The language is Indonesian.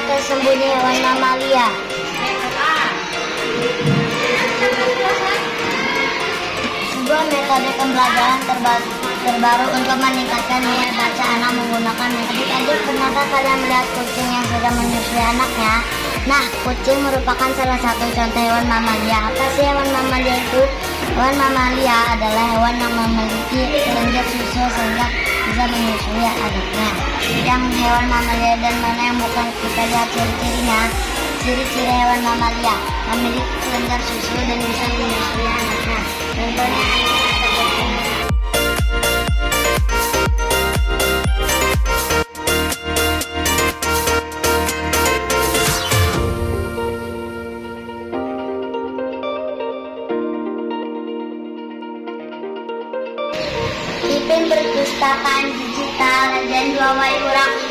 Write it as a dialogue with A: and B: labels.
A: tersembunyi hewan mamalia. Sebuah metode pembelajaran terbaru untuk meningkatkan minat baca anak menggunakan metode. Adik, pernahkah kalian melihat kucing yang sedang menyusui anaknya? Nah, kucing merupakan salah satu contoh hewan mamalia. Apa sih hewan mamalia itu? Hewan mamalia adalah hewan yang memiliki kelenjar susu sehingga bisa menyusui anaknya. Yang hewan mamalia dan mana yang bukan, kita lihat ciri-cirinya. Ciri-ciri hewan mamalia: memiliki kelenjar susu dan bisa menyusui anaknya. Contohnya Ipin Perpustakaan Digital dan 2 Urang